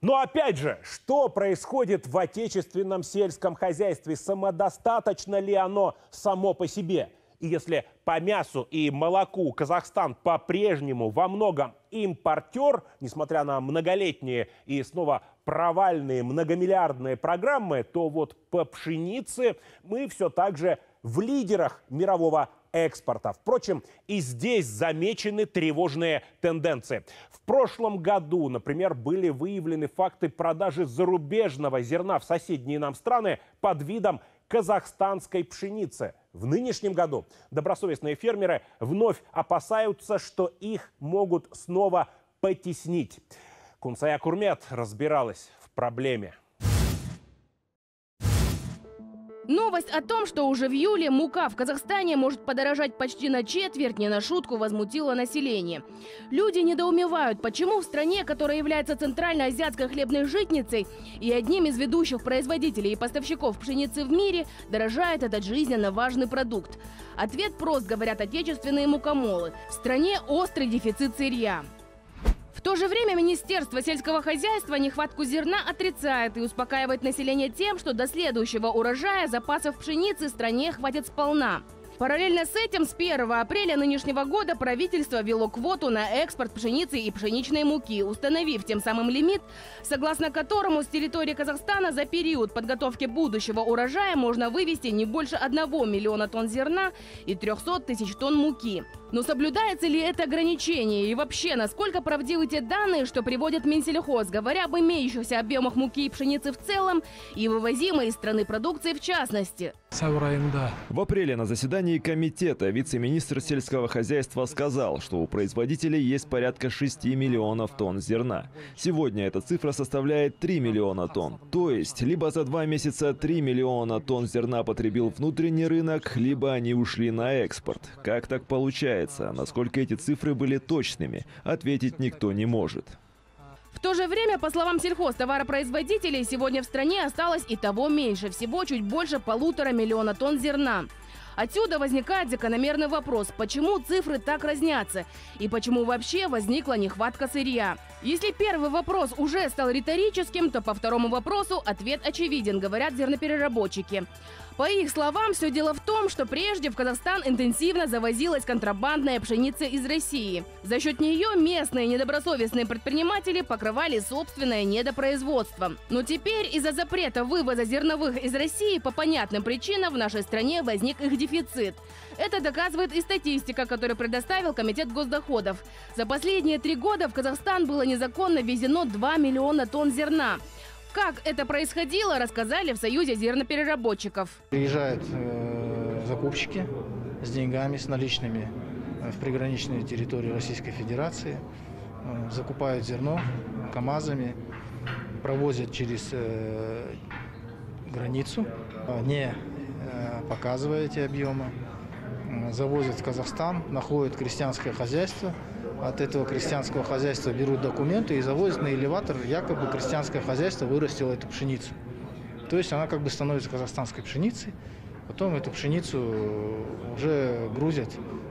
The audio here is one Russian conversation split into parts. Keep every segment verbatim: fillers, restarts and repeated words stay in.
Но опять же, что происходит в отечественном сельском хозяйстве? Самодостаточно ли оно само по себе? И если по мясу и молоку Казахстан по-прежнему во многом импортер, несмотря на многолетние и снова провальные многомиллиардные программы, то вот по пшенице мы все так же в лидерах мирового экспорта. Впрочем, и здесь замечены тревожные тенденции. В прошлом году, например, были выявлены факты продажи зарубежного зерна в соседние нам страны под видом казахстанской пшеницы. В нынешнем году добросовестные фермеры вновь опасаются, что их могут снова потеснить. Кунсая Курмет разбиралась в проблеме. Новость о том, что уже в июле мука в Казахстане может подорожать почти на четверть, не на шутку возмутила население. Люди недоумевают, почему в стране, которая является центральноазиатской хлебной житницей и одним из ведущих производителей и поставщиков пшеницы в мире, дорожает этот жизненно важный продукт. Ответ прост, говорят отечественные мукомолы. В стране острый дефицит сырья. В то же время Министерство сельского хозяйства нехватку зерна отрицает и успокаивает население тем, что до следующего урожая запасов пшеницы стране хватит сполна. Параллельно с этим с первого апреля нынешнего года правительство ввело квоту на экспорт пшеницы и пшеничной муки, установив тем самым лимит, согласно которому с территории Казахстана за период подготовки будущего урожая можно вывести не больше одного миллиона тонн зерна и трёхсот тысяч тонн муки. Но соблюдается ли это ограничение и вообще, насколько правдивы те данные, что приводит Минсельхоз, говоря об имеющихся объемах муки и пшеницы в целом и вывозимой из страны продукции в частности? В апреле на заседании комитета вице-министр сельского хозяйства сказал, что у производителей есть порядка шести миллионов тонн зерна. Сегодня эта цифра составляет три миллиона тонн. То есть, либо за два месяца три миллиона тонн зерна потребил внутренний рынок, либо они ушли на экспорт. Как так получается? Насколько эти цифры были точными, ответить никто не может. В то же время, по словам сельхозтоваропроизводителей, сегодня в стране осталось и того меньше, всего чуть больше полутора миллиона тонн зерна. Отсюда возникает закономерный вопрос, почему цифры так разнятся и почему вообще возникла нехватка сырья. Если первый вопрос уже стал риторическим, то по второму вопросу ответ очевиден, говорят зернопереработчики. По их словам, все дело в том, что прежде в Казахстан интенсивно завозилась контрабандная пшеница из России. За счет нее местные недобросовестные предприниматели покрывали собственное недопроизводство. Но теперь из-за запрета вывоза зерновых из России по понятным причинам в нашей стране возник их дефицит. Это доказывает и статистика, которую предоставил Комитет госдоходов. За последние три года в Казахстан было незаконно ввезено два миллиона тонн зерна. Как это происходило, рассказали в Союзе зернопереработчиков. Приезжают э, закупщики с деньгами, с наличными в приграничные территории Российской Федерации, э, закупают зерно КАМАЗами, провозят через э, границу, не э, показывая эти объемы, э, завозят в Казахстан, находят крестьянское хозяйство. От этого крестьянского хозяйства берут документы и завозят на элеватор, якобы крестьянское хозяйство вырастило эту пшеницу. То есть она как бы становится казахстанской пшеницей, потом эту пшеницу уже грузят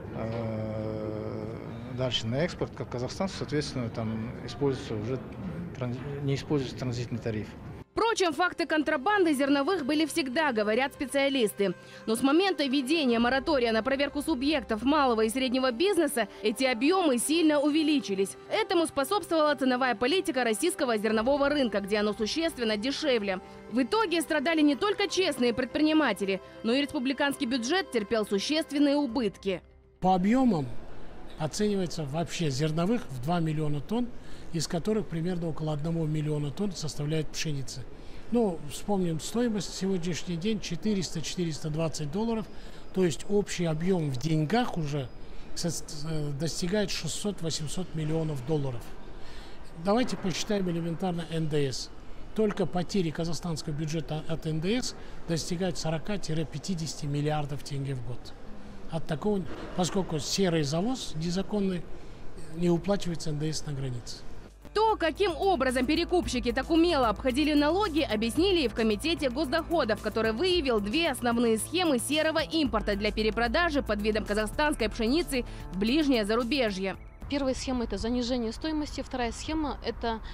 э, дальше на экспорт, как Казахстан, соответственно, там используется уже, не используется транзитный тариф. Впрочем, факты контрабанды зерновых были всегда, говорят специалисты. Но с момента введения моратория на проверку субъектов малого и среднего бизнеса эти объемы сильно увеличились. Этому способствовала ценовая политика российского зернового рынка, где оно существенно дешевле. В итоге страдали не только честные предприниматели, но и республиканский бюджет терпел существенные убытки. По объемам оценивается вообще зерновых в два миллиона тонн, из которых примерно около одного миллиона тонн составляет пшеница. Ну, вспомним стоимость сегодняшний день четыреста — четыреста двадцать долларов, то есть общий объем в деньгах уже достигает шестьсот — восемьсот миллионов долларов. Давайте посчитаем элементарно эн дэ эс. Только потери казахстанского бюджета от эн дэ эс достигают сорока — пятидесяти миллиардов тенге в год. От такого, поскольку серый завоз незаконный, не уплачивается эн дэ эс на границе. То, каким образом перекупщики так умело обходили налоги, объяснили и в Комитете госдоходов, который выявил две основные схемы серого импорта для перепродажи под видом казахстанской пшеницы в ближнее зарубежье. Первая схема – это занижение стоимости, вторая схема – это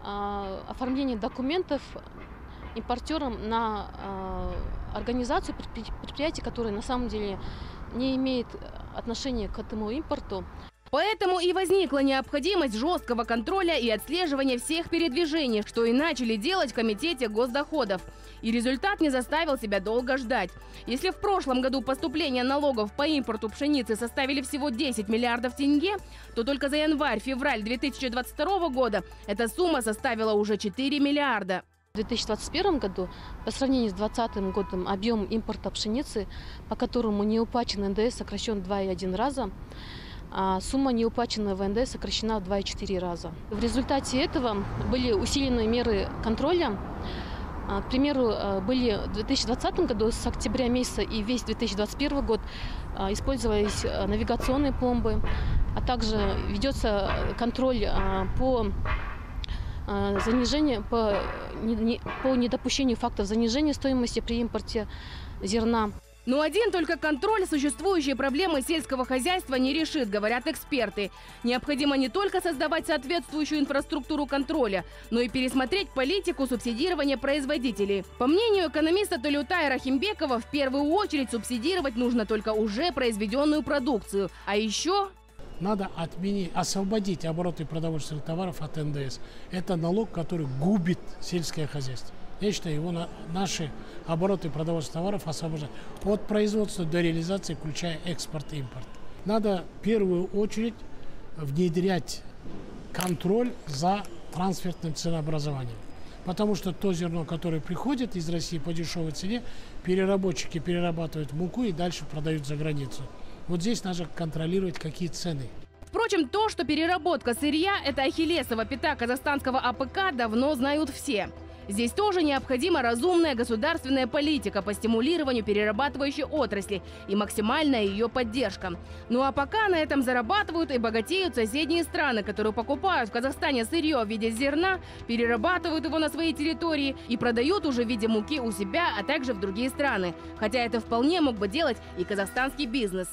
оформление документов импортерам на организацию предприятий, которые на самом деле не имеют отношения к этому импорту. Поэтому и возникла необходимость жесткого контроля и отслеживания всех передвижений, что и начали делать в Комитете госдоходов. И результат не заставил себя долго ждать. Если в прошлом году поступления налогов по импорту пшеницы составили всего десять миллиардов тенге, то только за январь-февраль две тысячи двадцать второго года эта сумма составила уже четыре миллиарда. В две тысячи двадцать первом году по сравнению с две тысячи двадцатым годом объем импорта пшеницы, по которому неуплачен эн дэ эс, сокращен в два и одна раза, а сумма неуплаченная в эн дэ эс сокращена в два и четыре раза. В результате этого были усилены меры контроля. К примеру, были в две тысячи двадцатом году с октября месяца и весь две тысячи двадцать первый год использовались навигационные пломбы, а также ведется контроль по занижению, по, по недопущению фактов занижения стоимости при импорте зерна. Но один только контроль существующие проблемы сельского хозяйства не решит, говорят эксперты. Необходимо не только создавать соответствующую инфраструктуру контроля, но и пересмотреть политику субсидирования производителей. По мнению экономиста Толютая Рахимбекова, в первую очередь субсидировать нужно только уже произведенную продукцию. А еще... Надо отменить, освободить обороты продовольственных товаров от эн дэ эс. Это налог, который губит сельское хозяйство. Я считаю, его на наши обороты продовольственных товаров освобождать от производства до реализации, включая экспорт и импорт. Надо в первую очередь внедрять контроль за трансфертным ценообразованием. Потому что то зерно, которое приходит из России по дешевой цене, переработчики перерабатывают в муку и дальше продают за границу. Вот здесь надо контролировать, какие цены. Впрочем, то, что переработка сырья – это ахиллесова пята казахстанского а пэ ка, давно знают все. Здесь тоже необходима разумная государственная политика по стимулированию перерабатывающей отрасли и максимальная ее поддержка. Ну а пока на этом зарабатывают и богатеют соседние страны, которые покупают в Казахстане сырье в виде зерна, перерабатывают его на своей территории и продают уже в виде муки у себя, а также в другие страны. Хотя это вполне мог бы делать и казахстанский бизнес.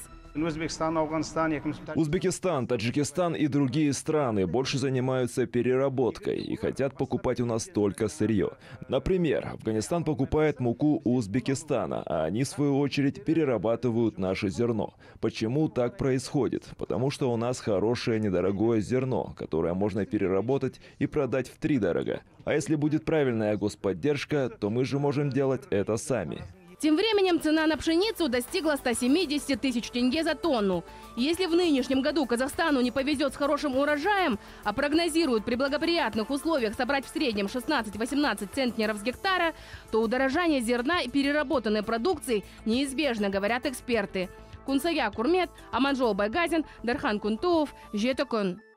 Узбекистан, Таджикистан и другие страны больше занимаются переработкой и хотят покупать у нас только сырье. Например, Афганистан покупает муку у Узбекистана, а они, в свою очередь, перерабатывают наше зерно. Почему так происходит? Потому что у нас хорошее недорогое зерно, которое можно переработать и продать втридорога. А если будет правильная господдержка, то мы же можем делать это сами. Тем временем цена на пшеницу достигла ста семидесяти тысяч тенге за тонну. Если в нынешнем году Казахстану не повезет с хорошим урожаем, а прогнозируют при благоприятных условиях собрать в среднем шестнадцать-восемнадцать центнеров с гектара, то удорожание зерна и переработанной продукции неизбежно, говорят эксперты. Кунсая Курмет, Аманжол Байгазин, Дархан Кунтуов, Жетокон.